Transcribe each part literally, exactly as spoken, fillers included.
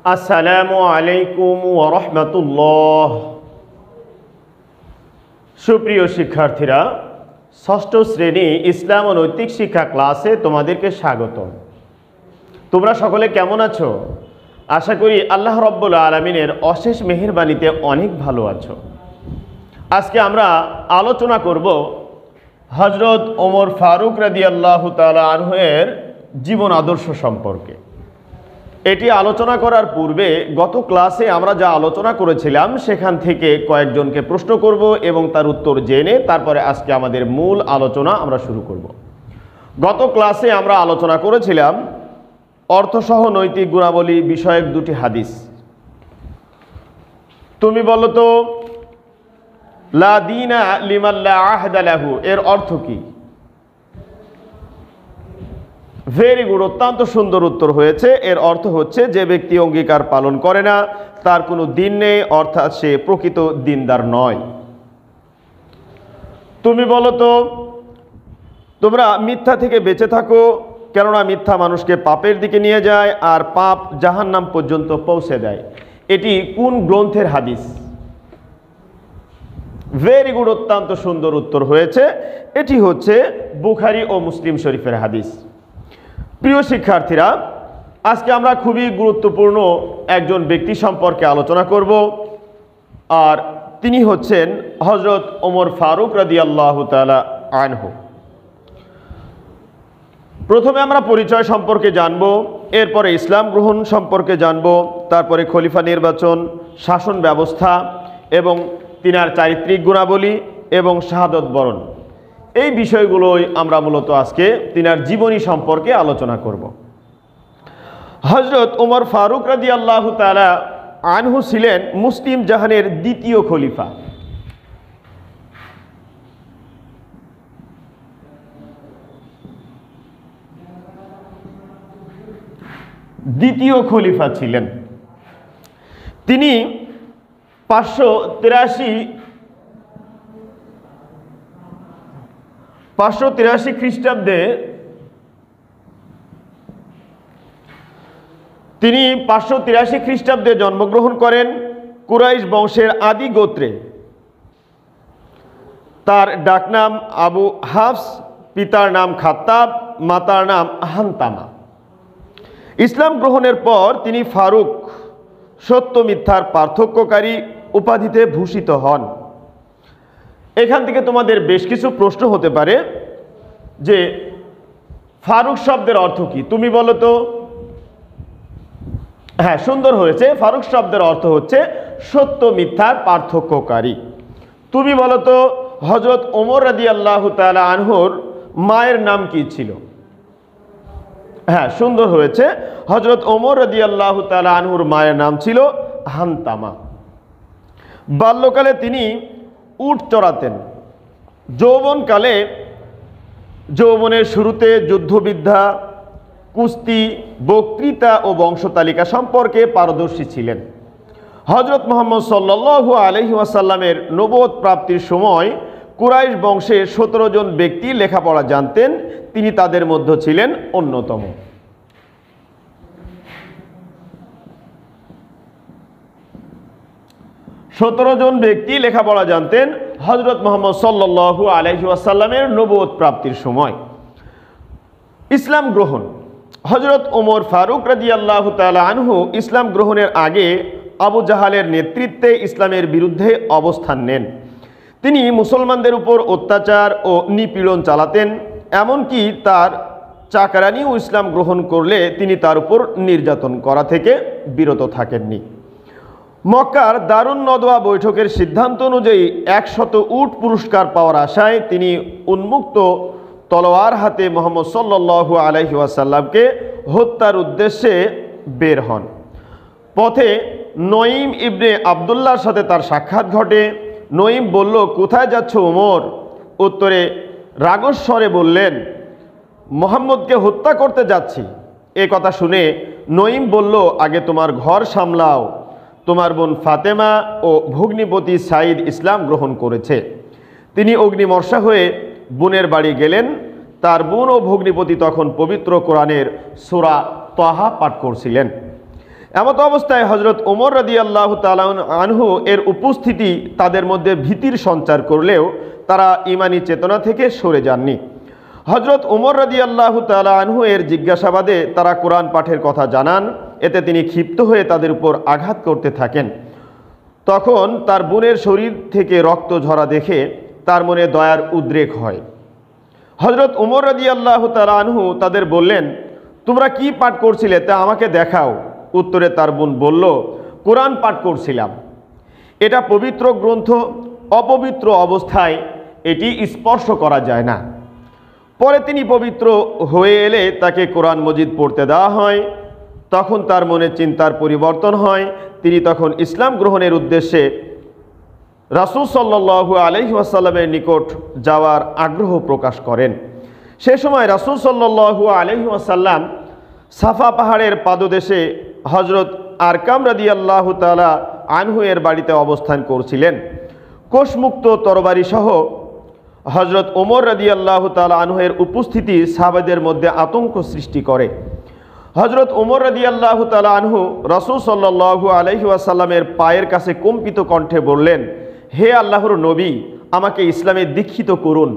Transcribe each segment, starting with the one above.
আসসালামু আলাইকুম ওয়া রাহমাতুল্লাহ। সুপ্রিয় শিক্ষার্থীরা, ষষ্ঠ শ্রেণী ইসলাম ও নৈতিক শিক্ষা ক্লাসে তোমাদেরকে স্বাগতম। তোমরা সকলে কেমন আছো? আশা করি আল্লাহ রাব্বুল আলামিনের অশেষ মেহেরবানিতে অনেক ভালো আছো। আজকে আমরা আলোচনা করব হযরত ওমর ফারুক রাদিয়াল্লাহু তাআলা আনহু এর জীবন আদর্শ সম্পর্কে। এটি আলোচনা করার পূর্বে গত ক্লাসে আমরা যা আলোচনা করেছিলাম সেখান থেকে কয়েকজনকে প্রশ্ন করব এবং তার উত্তর জেনে তারপরে আজকে আমাদের মূল আলোচনা আমরা শুরু করব। গত ক্লাসে আমরা আলোচনা করেছিলাম অর্থসহ নৈতিক গুণাবলী বিষয়ক দুটি হাদিস। তুমি বলো তো, লা দীনা লিমান লা আহদা লাহু এর অর্থ কি? ভেরি গুড, অত্যন্ত সুন্দর উত্তর হয়েছে। এর অর্থ হচ্ছে যে ব্যক্তি অঙ্গীকার পালন করে না তার কোনো দিন নেই, অর্থাৎ সে প্রকৃত দিনদার নয়। তুমি বলো তো, তোমরা মিথ্যা থেকে বেঁচে থাকো, কেননা মিথ্যা মানুষকে পাপের দিকে নিয়ে যায় আর পাপ জাহান্নাম পর্যন্ত পৌঁছে দেয়। এটি কোন গ্রন্থের হাদিস? ভেরি গুড, অত্যন্ত সুন্দর উত্তর হয়েছে। এটি হচ্ছে বুখারী ও মুসলিম শরীফের হাদিস। প্রিয় শিক্ষার্থীরা, আজকে আমরা খুবই গুরুত্বপূর্ণ একজন ব্যক্তি সম্পর্কে আলোচনা করব, আর তিনি হচ্ছেন হযরত ওমর ফারুক রাদিয়াল্লাহু তাআলা আনহু। প্রথমে আমরা পরিচয় সম্পর্কে জানব, এরপরে ইসলাম গ্রহণ সম্পর্কে জানব, তারপরে খলিফা নির্বাচন, শাসন ব্যবস্থা এবং তিনার চারিত্রিক গুণাবলী এবং শাহাদত বরণ, এই বিষয়গুলোই আমরা মূলত আজকে তিনার জীবনী সম্পর্কে আলোচনা করব। হযরত ওমর ফারুক রাদিয়াল্লাহু তাআলা আনহু ছিলেন মুসলিম জাহানের দ্বিতীয় খলিফা। দ্বিতীয় খলিফা ছিলেন তিনি। পাঁচশো তিরাশি পাঁচশো তিরাশি খ্রিস্টাব্দে তিনি পাঁচশো তিরাশি খ্রিস্টাব্দে জন্মগ্রহণ করেন কুরাইশ বংশের আদি গোত্রে। তার ডাকনাম আবু হাফস, পিতার নাম খাত্তাব, মাতার নাম হান্তামা। ইসলাম গ্রহণের পর তিনি ফারুক, সত্য মিথ্যার পার্থক্যকারী উপাধিতে ভূষিত হন। এখান থেকে তোমাদের বেশ কিছু প্রশ্ন হতে পারে যে ফারুক শব্দের অর্থ কি? তুমি বলো তো। হ্যাঁ, সুন্দর হয়েছে। ফারুক শব্দের অর্থ হচ্ছে সত্য মিথ্যার পার্থক্যকারী। তুমি বলো তো, হযরত ওমর রাদিয়াল্লাহু তাআলা আনহুর মায়ের নাম কি ছিল? হ্যাঁ, সুন্দর হয়েছে। হযরত ওমর রাদিয়াল্লাহু তাআলা আনহুর মায়ের নাম ছিল হান্তামা। বাল্যকালে তিনি উট চড়াতেন। যৌবনকালে যৌবনের শুরুতে যুদ্ধবিদ্যা, কুস্তি, বক্তৃতা ও বংশতালিকা সম্পর্কে পারদর্শী ছিলেন। হযরত মুহাম্মদ সাল্লাল্লাহু আলাইহি ওয়াসাল্লামের নবুয়ত প্রাপ্তির সময় কুরাইশ বংশের সতেরো জন ব্যক্তি লেখাপড়া জানতেন, তিনি তাদের মধ্যে ছিলেন অন্যতম। সতেরো জন ব্যক্তি লেখাপড়া জানতেন হযরত মুহাম্মদ সাল্লাল্লাহু আলাইহি ওয়াসাল্লামের নবুয়ত প্রাপ্তির সময়। ইসলাম গ্রহণ। হযরত ওমর ফারুক রাদিয়াল্লাহু তাআলা আনহু ইসলাম গ্রহণের আগে আবু জাহালের নেতৃত্বে ইসলামের বিরুদ্ধে অবস্থান নেন। তিনি মুসলমানদের উপর অত্যাচার ও নিপীড়ন চালাতেন, এমনকি তার চাকরানিও ইসলাম গ্রহণ করলে তিনি তার উপর নির্যাতন করা থেকে বিরত থাকেননি। মক্কার দারুন নদওয়া বৈঠকের সিদ্ধান্ত অনুযায়ী একশত উট পুরস্কার পাওয়ার আশায় তিনি উন্মুক্ত তলোয়ার হাতে মুহাম্মদ সাল্লাল্লাহু আলাইহি ওয়াসাল্লামকে হত্যার উদ্দেশ্যে বের হন। পথে নঈম ইবনে আবদুল্লাহর সাথে তার সাক্ষাৎ ঘটে। নঈম বলল, কোথায় যাচ্ছ ওমর? উত্তরে রাগস্বরে বললেন, মুহাম্মদকে হত্যা করতে যাচ্ছি। এ কথা শুনে নঈম বলল, আগে তোমার ঘর সামলাও, তোমার বোন ফাতেমা ও ভগ্নিপতি সাঈদ ইসলাম গ্রহণ করেছে। তিনি অগ্নিমর্ষা হয়ে বোনের বাড়ি গেলেন। তার বোন ও ভগ্নিপতি তখন পবিত্র কোরআনের সূরা তাহা পাঠ করছিলেন। এমত অবস্থায় হজরত ওমর রাদিয়াল্লাহু তাআলা আনহু এর উপস্থিতি তাদের মধ্যে ভীতির সঞ্চার করলেও তারা ঈমানী চেতনা থেকে সরে যাননি। হজরত ওমর রাদিয়াল্লাহু তাআলা আনহু এর জিজ্ঞাসাবাদে তারা কোরআন পাঠের কথা জানান। এতে তিনি ক্ষিপ্ত হয়ে তাদের উপর আঘাত করতে থাকেন। তখন তার বোনের শরীর থেকে রক্ত ঝরা দেখে তার মনে দয়ার উদ্রেক হয়। হজরত ওমর রাদিয়াল্লাহু তাআলা আনহু তাদের বললেন, তোমরা কি পাঠ করছিলে তা আমাকে দেখাও। উত্তরে তার বোন বলল, কোরআন পাঠ করছিলাম। এটা পবিত্র গ্রন্থ, অপবিত্র অবস্থায় এটি স্পর্শ করা যায় না। পরে তিনি পবিত্র হয়ে এলে তাকে কোরআন মজিদ পড়তে দেওয়া হয়। তখন তার মনে চিন্তার পরিবর্তন হয়। তিনি তখন ইসলাম গ্রহণের উদ্দেশ্যে রাসূল সাল্লাল্লাহু আলাইহি ওয়াসাল্লামের নিকট যাওয়ার আগ্রহ প্রকাশ করেন। সে সময় রাসূল সাল্লাল্লাহু আলাইহি ওয়াসাল্লাম সাফা পাহাড়ের পাদদেশে হজরত আরকাম রাদিয়াল্লাহু তাআলা আনহু এর বাড়িতে অবস্থান করছিলেন। কোষমুক্ত তরবারি সহ হজরত ওমর রাদিয়াল্লাহু তাআলা আনহু এর উপস্থিতি সাহাবাদের মধ্যে আতঙ্ক সৃষ্টি করে। হজরত ওমর রাদিয়াল্লাহু তাআলা আনহু রাসূল সাল্লাল্লাহু আলাইহি ওয়াসাল্লামের পায়ের কাছে কম্পিত কণ্ঠে বললেন, হে আল্লাহর নবী, আমাকে ইসলামে দীক্ষিত করুন।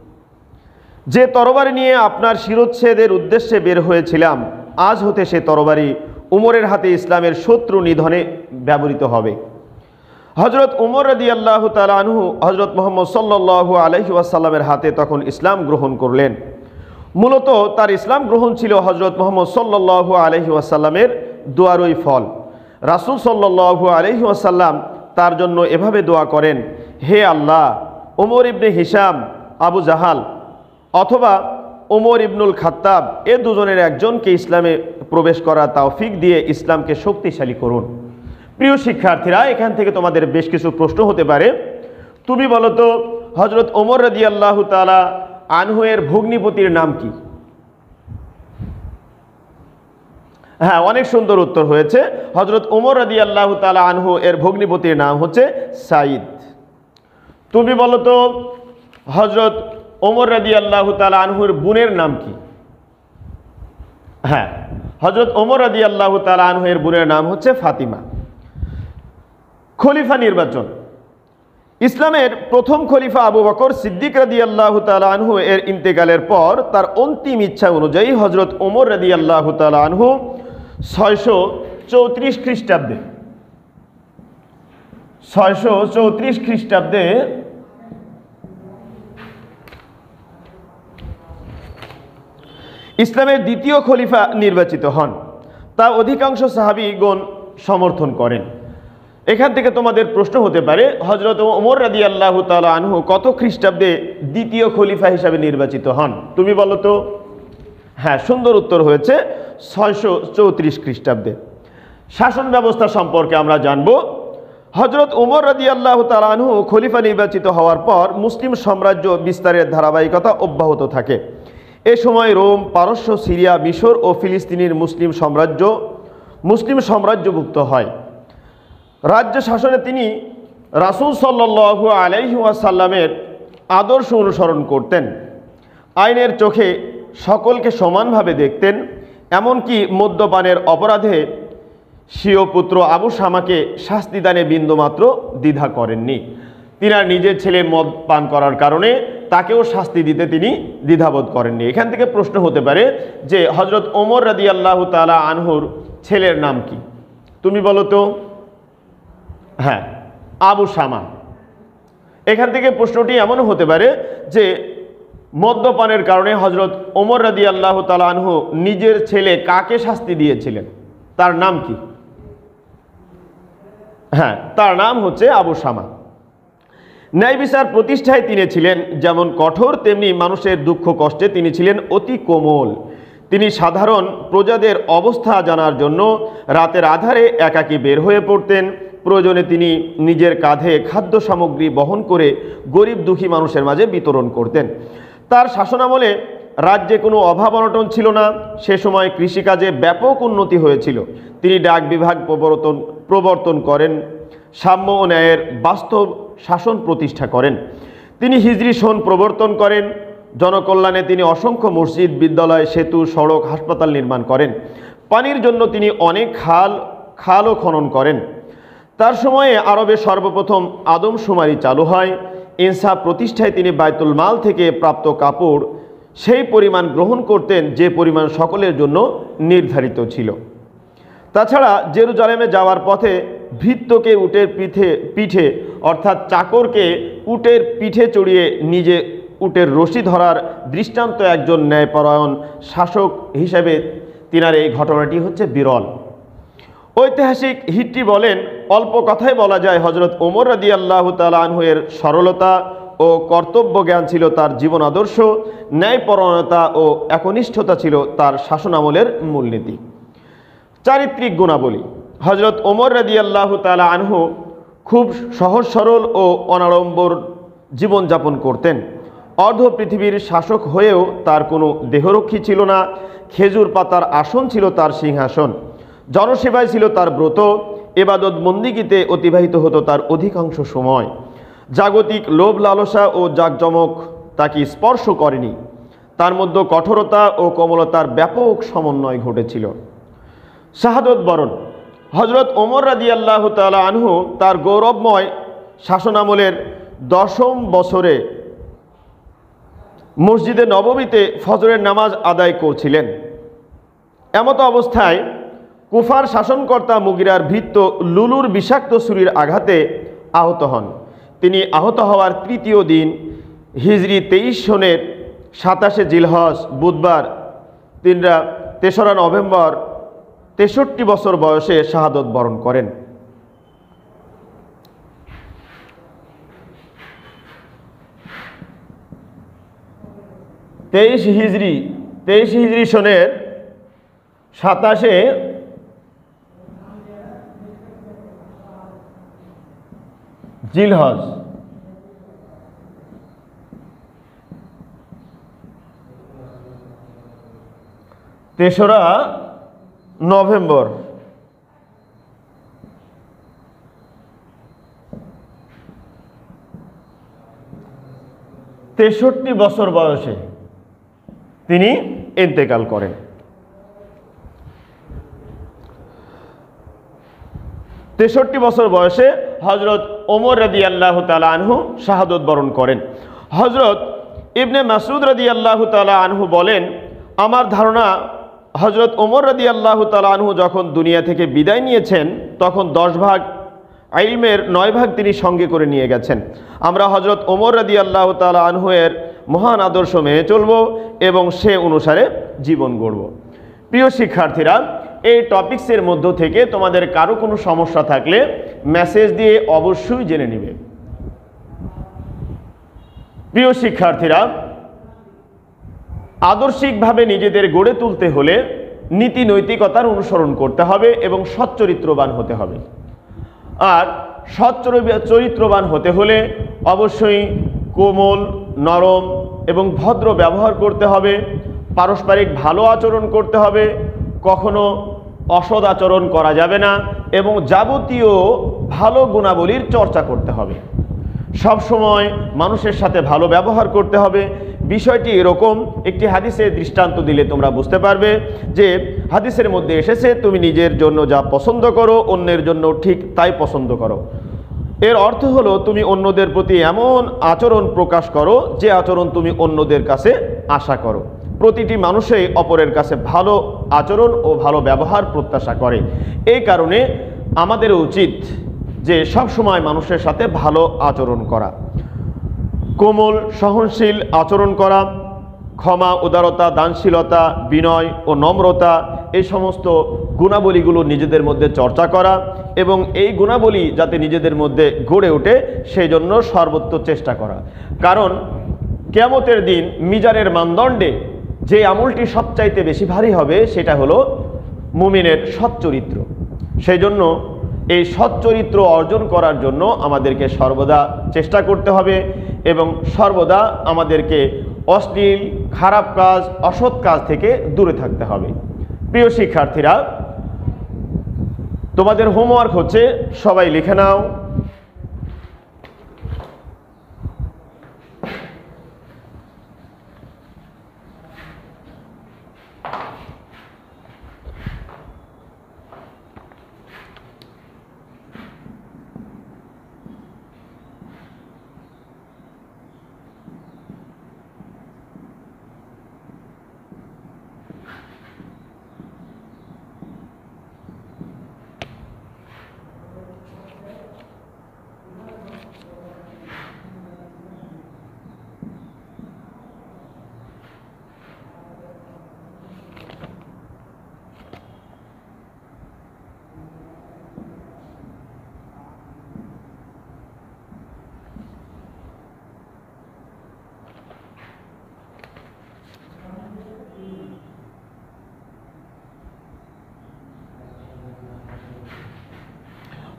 যে তরবারি নিয়ে আপনার শিরোচ্ছেদের উদ্দেশ্যে বের হয়েছিলাম, আজ হতে সে তরবারি উমরের হাতে ইসলামের শত্রু নিধনে ব্যবহৃত হবে। হজরত উমর রাদিয়াল্লাহু তাআলা আনহু হজরত মুহাম্মদ সাল্লাল্লাহু আলাইহি ওয়াসাল্লামের হাতে তখন ইসলাম গ্রহণ করলেন। মূলত তার ইসলাম গ্রহণ ছিল হজরত মুহাম্মদ সাল্লাল্লাহু আলাইহি ওয়াসাল্লামের দোয়ারই ফল। রাসূল সাল্লাল্লাহু আলাইহি ওয়াসাল্লাম তার জন্য এভাবে দোয়া করেন, হে Allah, Omar ibn Hisham Abu Jahl অথবা ওমর ইবনুল খাত্তাব এ দুজনের একজনকে ইসলামে প্রবেশ করার তৌফিক দিয়ে ইসলামকে শক্তিশালী করুন। প্রিয় শিক্ষার্থীরা, এখান থেকে তোমাদের বেশ কিছু প্রশ্ন হতে পারে। তুমি বলো তো, হজরত ওমর রাদিয়াল্লাহু তাআলা আনহু এর ভগ্নিপতির নাম কি? হ্যাঁ, অনেক সুন্দর উত্তর হয়েছে। হজরত ওমর রাদিয়াল্লাহু তাআলা আনহু এর ভগ্নিপতির নাম হচ্ছে সাঈদ। তুমি বলো তো, হজরত ওমর রাদিয়াল্লাহু তাআলা আনহুর বোনের নাম কি? হ্যাঁ, হজরত ওমর রাদিয়াল্লাহু তাআলা আনহু এর বোনের নাম হচ্ছে ফাতিমা। খলিফা নির্বাচন। ইসলামের প্রথম খলিফা আবু বকর সিদ্দিক রাদিয়াল্লাহু তাআলা আনহু এর ইন্তেকালের পর তার অন্তিম ইচ্ছা অনুযায়ী হজরত ওমর রাদিয়াল্লাহু তাআলা আনহু ছয়শো চৌত্রিশ খ্রিস্টাব্দে ছয়শো চৌত্রিশ খ্রিস্টাব্দে ইসলামের দ্বিতীয় খলিফা নির্বাচিত হন। তা অধিকাংশ সাহাবীগণ সমর্থন করেন। এখান থেকে তোমাদের প্রশ্ন হতে পারে, হজরত ওমর রাদিয়াল্লাহু তাআলা আনহু কত খ্রিস্টাব্দে দ্বিতীয় খলিফা হিসাবে নির্বাচিত হন? তুমি বলো তো। হ্যাঁ, সুন্দর উত্তর হয়েছে, ছয়শো চৌত্রিশ খ্রিস্টাব্দে। শাসন ব্যবস্থা সম্পর্কে আমরা জানব। হজরত ওমর রাদিয়াল্লাহু তাআলা আনহু খলিফা নির্বাচিত হওয়ার পর মুসলিম সাম্রাজ্য বিস্তারের ধারাবাহিকতা অব্যাহত থাকে। এ সময় রোম, পারস্য, সিরিয়া, মিশর ও ফিলিস্তিনের মুসলিম সাম্রাজ্য মুসলিম সাম্রাজ্যভুক্ত হয়। রাজ্য শাসনে তিনি রাসূল সাল্লাল্লাহু আলাইহি ওয়াসাল্লামের আদর্শ অনুসরণ করতেন। আইনের চোখে সকলকে সমানভাবে দেখতেন। এমনকি মদ্যপানের অপরাধে স্বীয় পুত্র আবু শামাকে শাস্তিদানে বিন্দুমাত্র দ্বিধা করেননি। তিনার নিজের ছেলে মদ পান করার কারণে তাকেও শাস্তি দিতে তিনি দ্বিধাবোধ করেননি। এখান থেকে প্রশ্ন হতে পারে যে হজরত ওমর রাদিয়াল্লাহু তাআলা আনহুর ছেলের নাম কি? তুমি বলো তো। হ্যাঁ, আবু শামা। এখান থেকে প্রশ্নটি এমনও হতে পারে যে মদ্যপানের কারণে হজরত ওমর রাদিয়াল্লাহু তাআলা আনহু নিজের ছেলে কাকে শাস্তি দিয়েছিলেন, তার নাম কি? হ্যাঁ, তার নাম হচ্ছে আবু শামা। ন্যায় বিচার প্রতিষ্ঠায় তিনি ছিলেন যেমন কঠোর, তেমনি মানুষের দুঃখ কষ্টে তিনি ছিলেন অতি কোমল। তিনি সাধারণ প্রজাদের অবস্থা জানার জন্য রাতের আধারে একাকী বের হয়ে পড়তেন। প্রয়োজনে তিনি নিজের কাঁধে খাদ্য সামগ্রী বহন করে গরিব দুঃখী মানুষের মাঝে বিতরণ করতেন। তার শাসনামলে রাজ্যে কোনো অভাব অনটন ছিল না। সে সময় কৃষিকাজে ব্যাপক উন্নতি হয়েছিল। তিনি ডাক বিভাগ প্রবর্তন প্রবর্তন করেন, সাম্য ও ন্যায়ের বাস্তব শাসন প্রতিষ্ঠা করেন। তিনি হিজরি সন প্রবর্তন করেন। জনকল্যাণে তিনি অসংখ্য মসজিদ, বিদ্যালয়, সেতু, সড়ক, হাসপাতাল নির্মাণ করেন। পানির জন্য তিনি অনেক খাল খালও খনন করেন। তার সময়ে আরবে সর্বপ্রথম আদমশুমারি চালু হয়। ইনসাফ প্রতিষ্ঠায় তিনি বায়তুল মাল থেকে প্রাপ্ত কাপড় সেই পরিমাণ গ্রহণ করতেন যে পরিমাণ সকলের জন্য নির্ধারিত ছিল। তাছাড়া জেরুজালেমে যাওয়ার পথে ভৃত্যকে উটের পিঠে পিঠে অর্থাৎ চাকরকে উটের পিঠে চড়িয়ে নিজে উটের রশি ধরার দৃষ্টান্ত একজন ন্যায়পরায়ণ শাসক হিসেবে তিনার এই ঘটনাটি হচ্ছে বিরল। ঐতিহাসিক হিট্টি বলেন, অল্প কথায় বলা যায় হজরত ওমর রাদিয়াল্লাহু তাআলা আনহু এর সরলতা ও কর্তব্য জ্ঞান ছিল তার জীবন আদর্শ, ন্যায়পরায়ণতা ও একনিষ্ঠতা ছিল তার শাসনামলের মূলনীতি। চারিত্রিক গুণাবলী। হজরত ওমর রাদিয়াল্লাহু তাআলা আনহু খুব সহজ সরল ও অনাড়ম্বর জীবনযাপন করতেন। অর্ধ পৃথিবীর শাসক হয়েও তার কোনো দেহরক্ষী ছিল না। খেজুর পাতার আসন ছিল তার সিংহাসন, জনসেবায় ছিল তার ব্রত, এবাদত বন্দিগিতে অতিবাহিত হতো তার অধিকাংশ সময়। জাগতিক লোভ লালসা ও জাঁকজমক তাকে স্পর্শ করেনি। তার মধ্যে কঠোরতা ও কোমলতার ব্যাপক সমন্বয় ঘটেছিল। শাহাদত বরণ। হজরত ওমর রাদিয়াল্লাহু তাআলা আনহু তার গৌরবময় শাসনামলের দশম বছরে মসজিদে নববীতে ফজরের নামাজ আদায় করছিলেন। এমত অবস্থায় কুফার শাসনকর্তা মুগিরার ভৃত্য লুলুর বিষাক্ত ছুরির আঘাতে আহত হন। তিনি আহত হওয়ার তৃতীয় দিন হিজরি তেইশ সনের সাতাশে জিলহজ বুধবার তিনরা তেসরা নভেম্বর তেষট্টি বছর বয়সে শাহাদত বরণ করেন। তেইশ হিজরি তেইশ হিজরি সনের সাতাশে জিলহজ তেসরা নভেম্বর তেষট্টি বছর বয়সে তিনি ইন্তেকাল করেন। তেষট্টি বছর বয়সে হজরত ওমর রাদিয়াল্লাহু তাআলা আনহু শাহাদত বরণ করেন। হজরত ইবনে মাসউদ রাদিয়াল্লাহু তাআলা আনহু বলেন, আমার ধারণা হজরত ওমর রাদিয়াল্লাহু তাআলা আনহু যখন দুনিয়া থেকে বিদায় নিয়েছেন তখন দশ ভাগ ইলমের নয় ভাগ তিনি সঙ্গে করে নিয়ে গেছেন। আমরা হজরত ওমর রাদিয়াল্লাহু তাআলা আনহু এর মহান আদর্শ মেনে চলব এবং সে অনুসারে জীবন গড়ব। প্রিয় শিক্ষার্থীরা, এই টপিকসের মধ্য থেকে তোমাদের কারো কোনো সমস্যা থাকলে মেসেজ দিয়ে অবশ্যই জেনে নিবে। প্রিয় শিক্ষার্থীরা, আদর্শিকভাবে নিজেদের গড়ে তুলতে হলে নীতি নৈতিকতার অনুসরণ করতে হবে এবং সচ্চরিত্রবান হতে হবে। আর সৎ চরিত্রবান হতে হলে অবশ্যই কোমল, নরম এবং ভদ্র ব্যবহার করতে হবে, পারস্পরিক ভালো আচরণ করতে হবে, কখনো অসৎ আচরণ করা যাবে না এবং যাবতীয় ভালো গুণাবলীর চর্চা করতে হবে। সব সময় মানুষের সাথে ভালো ব্যবহার করতে হবে। বিষয়টি এরকম, একটি হাদিসে দৃষ্টান্ত দিলে তোমরা বুঝতে পারবে যে হাদিসের মধ্যে এসেছে, তুমি নিজের জন্য যা পছন্দ করো অন্যের জন্য ঠিক তাই পছন্দ করো। এর অর্থ হলো তুমি অন্যদের প্রতি এমন আচরণ প্রকাশ করো যে আচরণ তুমি অন্যদের কাছে আশা করো। প্রতিটি মানুষই অপরের কাছে ভালো আচরণ ও ভালো ব্যবহার প্রত্যাশা করে। এই কারণে আমাদের উচিত যে সব সময় মানুষের সাথে ভালো আচরণ করা, কোমল সহনশীল আচরণ করা, ক্ষমা, উদারতা, দানশীলতা, বিনয় ও নম্রতা, এই সমস্ত গুণাবলীগুলো নিজেদের মধ্যে চর্চা করা এবং এই গুণাবলী যাতে নিজেদের মধ্যে গড়ে ওঠে সেই জন্য সর্বোচ্চ চেষ্টা করা। কারণ কিয়ামতের দিন মিজানের মানদণ্ডে যে আমলটি সবচাইতে বেশি ভারী হবে সেটা হলো মুমিনের সৎ চরিত্র। সেই জন্য এই সৎ চরিত্র অর্জন করার জন্য আমাদেরকে সর্বদা চেষ্টা করতে হবে এবং সর্বদা আমাদেরকে অশ্লীল, খারাপ কাজ, অসৎ কাজ থেকে দূরে থাকতে হবে। প্রিয় শিক্ষার্থীরা, তোমাদের হোমওয়ার্ক হচ্ছে সবাই লিখে নাও।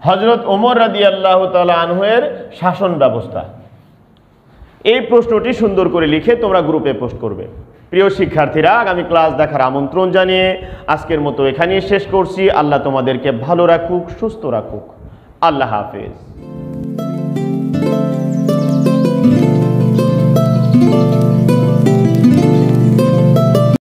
হযরত ওমর রাদিয়াল্লাহু তাআলা আনহুয়ের শাসন ব্যবস্থা। এই প্রশ্নটি সুন্দর করে লিখে তোমরা গ্রুপে পোস্ট করবে। প্রিয় শিক্ষার্থীরা, আগামী ক্লাস দেখার আমন্ত্রণ জানিয়ে আজকের মতো এখানেই শেষ করছি। আল্লাহ তোমাদেরকে ভালো রাখুক, সুস্থ রাখুক। আল্লাহ হাফেজ।